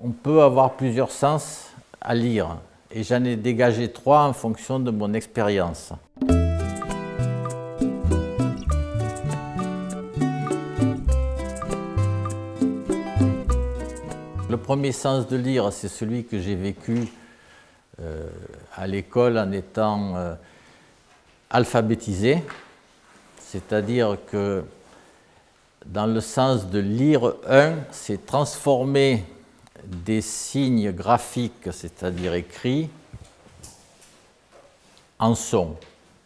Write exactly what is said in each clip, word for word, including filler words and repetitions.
on peut avoir plusieurs sens à lire. Et j'en ai dégagé trois en fonction de mon expérience. Le premier sens de lire, c'est celui que j'ai vécu euh, à l'école en étant euh, alphabétisé. C'est-à-dire que dans le sens de lire un, c'est transformer des signes graphiques, c'est-à-dire écrits, en son,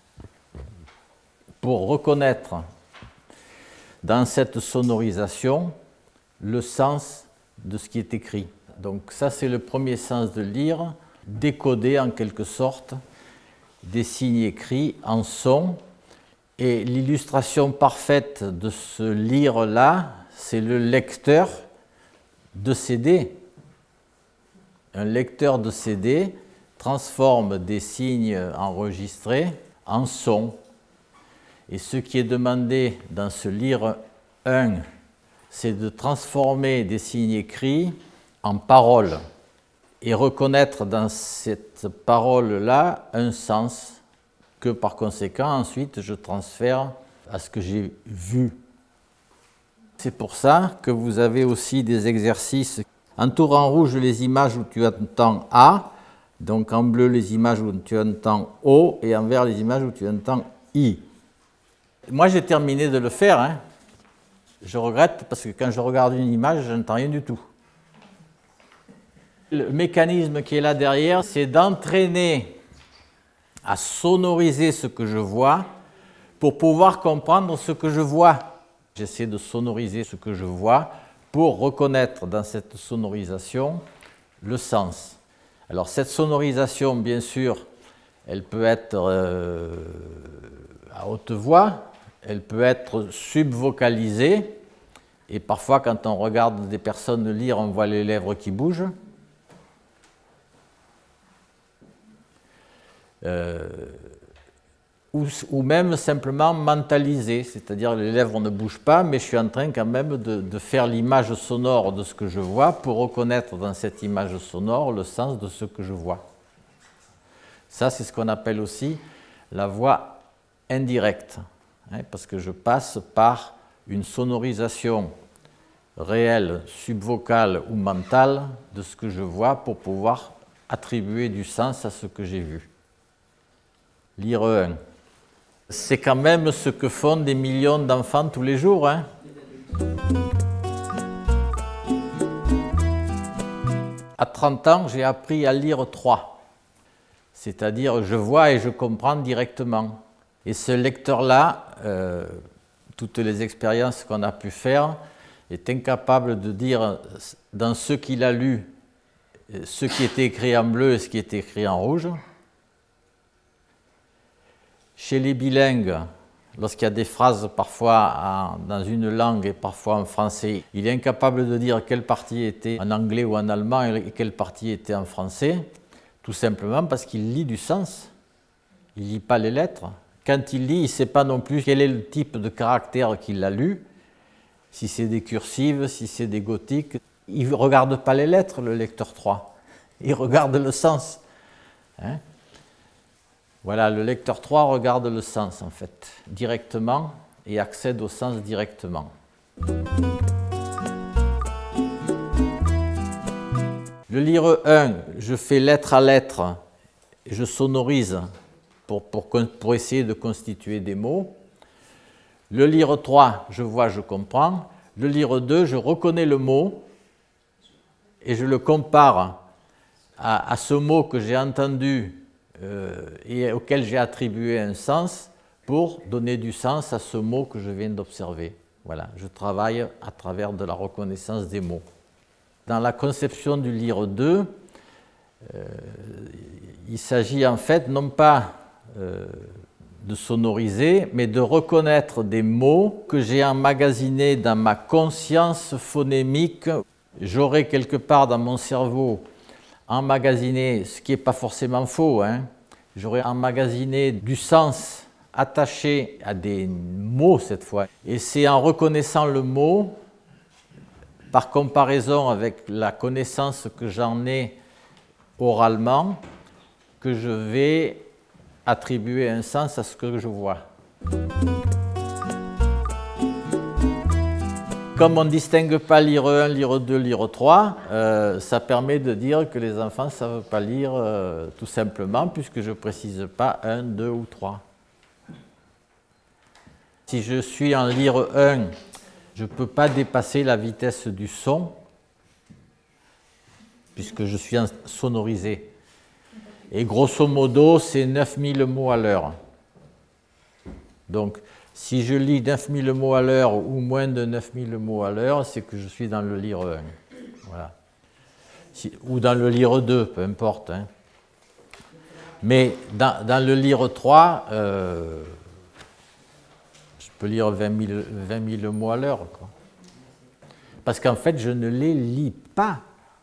pour reconnaître dans cette sonorisation le sens de ce qui est écrit. Donc ça, c'est le premier sens de lire, décoder en quelque sorte des signes écrits en son. Et l'illustration parfaite de ce lire-là, c'est le lecteur de C D. Un lecteur de C D transforme des signes enregistrés en son. Et ce qui est demandé dans ce lire un, c'est de transformer des signes écrits en paroles et reconnaître dans cette parole-là un sens que par conséquent ensuite je transfère à ce que j'ai vu. C'est pour ça que vous avez aussi des exercices. Entoure en rouge les images où tu entends A, donc en bleu les images où tu entends O, et en vert les images où tu entends I. Moi j'ai terminé de le faire, hein. Je regrette parce que quand je regarde une image, je n'entends rien du tout. Le mécanisme qui est là derrière, c'est d'entraîner à sonoriser ce que je vois pour pouvoir comprendre ce que je vois. J'essaie de sonoriser ce que je vois pour reconnaître dans cette sonorisation le sens. Alors cette sonorisation, bien sûr, elle peut être euh, à haute voix, elle peut être subvocalisée, et parfois quand on regarde des personnes lire, on voit les lèvres qui bougent. Euh, ou, ou même simplement mentalisée, c'est-à-dire les lèvres ne bougent pas, mais je suis en train quand même de, de faire l'image sonore de ce que je vois pour reconnaître dans cette image sonore le sens de ce que je vois. Ça, c'est ce qu'on appelle aussi la voix indirecte, hein, parce que je passe par une sonorisation réelle, subvocale ou mentale de ce que je vois pour pouvoir attribuer du sens à ce que j'ai vu. Lire un. C'est quand même ce que font des millions d'enfants tous les jours, hein. À trente ans, j'ai appris à lire trois. C'est-à-dire, je vois et je comprends directement. Et ce lecteur-là, euh, toutes les expériences qu'on a pu faire, est incapable de dire dans ce qu'il a lu, ce qui était écrit en bleu et ce qui était écrit en rouge. Chez les bilingues, lorsqu'il y a des phrases parfois en, dans une langue et parfois en français, il est incapable de dire quelle partie était en anglais ou en allemand et quelle partie était en français, tout simplement parce qu'il lit du sens. Il ne lit pas les lettres. Quand il lit, il ne sait pas non plus quel est le type de caractère qu'il a lu, si c'est des cursives, si c'est des gothiques. Il ne regarde pas les lettres, le lecteur trois. Il regarde le sens. Hein? Voilà, le lecteur trois regarde le sens, en fait, directement et accède au sens directement. Le lire un, je fais lettre à lettre, et je sonorise pour, pour, pour essayer de constituer des mots. Le lire trois, je vois, je comprends. Le lire deux, je reconnais le mot et je le compare à, à ce mot que j'ai entendu Euh, et auquel j'ai attribué un sens pour donner du sens à ce mot que je viens d'observer. Voilà, je travaille à travers de la reconnaissance des mots. Dans la conception du lire deux, euh, il s'agit en fait non pas euh, de sonoriser, mais de reconnaître des mots que j'ai emmagasinés dans ma conscience phonémique. J'aurai quelque part dans mon cerveau emmagasiné, ce qui n'est pas forcément faux, hein. J'aurais emmagasiné du sens attaché à des mots cette fois. Et c'est en reconnaissant le mot par comparaison avec la connaissance que j'en ai oralement, que je vais attribuer un sens à ce que je vois. Comme on ne distingue pas lire un, lire deux, lire trois, euh, ça permet de dire que les enfants ne savent pas lire euh, tout simplement, puisque je ne précise pas un, deux ou trois. Si je suis en lire un, je ne peux pas dépasser la vitesse du son, puisque je suis en sonorisé. Et grosso modo, c'est neuf mille mots à l'heure. Donc, si je lis neuf mille mots à l'heure ou moins de neuf mille mots à l'heure, c'est que je suis dans le lire un. Voilà. Si, ou dans le lire deux, peu importe. Hein. Mais dans, dans le lire trois, euh, je peux lire vingt mille mots à l'heure. Parce qu'en fait, je ne les lis pas.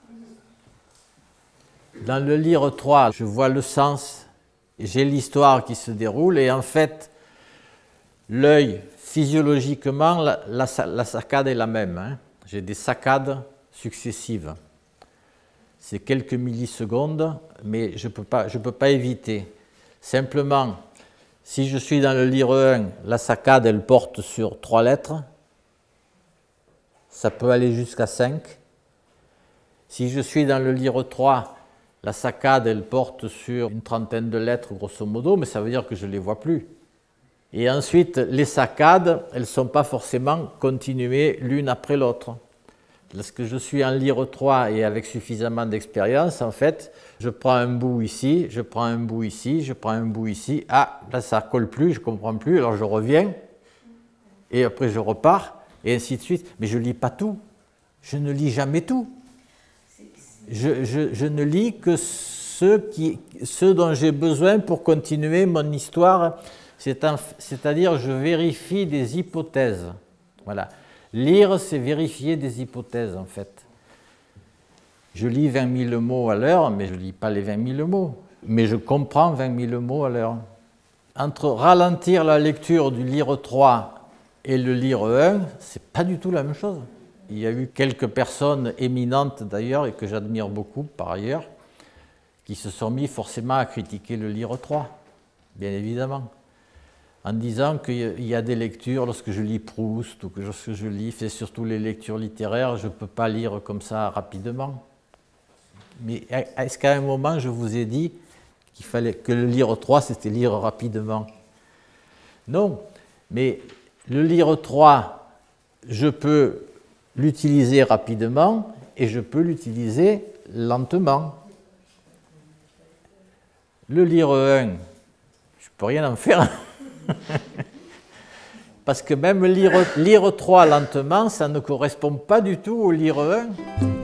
Dans le lire trois, je vois le sens, j'ai l'histoire qui se déroule, et en fait, l'œil, physiologiquement, la, la, la saccade est la même. Hein. J'ai des saccades successives. C'est quelques millisecondes, mais je ne peux pas, je peux pas éviter. Simplement, si je suis dans le lire un, la saccade, elle porte sur trois lettres. Ça peut aller jusqu'à cinq. Si je suis dans le lire trois, la saccade, elle porte sur une trentaine de lettres, grosso modo, mais ça veut dire que je ne les vois plus. Et ensuite, les saccades, elles ne sont pas forcément continuées l'une après l'autre. Lorsque je suis en lire trois et avec suffisamment d'expérience, en fait, je prends un bout ici, je prends un bout ici, je prends un bout ici. Ah, là, ça ne colle plus, je ne comprends plus, alors je reviens. Et après, je repars, et ainsi de suite. Mais je ne lis pas tout. Je ne lis jamais tout. Je, je, je ne lis que ceux, qui, ceux dont j'ai besoin pour continuer mon histoire. C'est-à-dire, je vérifie des hypothèses. Voilà. Lire, c'est vérifier des hypothèses, en fait. Je lis vingt mille mots à l'heure, mais je ne lis pas les vingt mille mots. Mais je comprends vingt mille mots à l'heure. Entre ralentir la lecture du lire trois et le lire un, ce n'est pas du tout la même chose. Il y a eu quelques personnes éminentes, d'ailleurs, et que j'admire beaucoup, par ailleurs, qui se sont mis forcément à critiquer le lire trois, bien évidemment. En disant qu'il y a des lectures, lorsque je lis Proust ou que lorsque je lis, c'est surtout les lectures littéraires, je ne peux pas lire comme ça rapidement. Mais est-ce qu'à un moment, je vous ai dit qu'il fallait que le lire trois, c'était lire rapidement? Non, mais le lire trois, je peux l'utiliser rapidement et je peux l'utiliser lentement. Le lire un, je ne peux rien en faire. Parce que même lire, lire trois lentement, ça ne correspond pas du tout au lire un.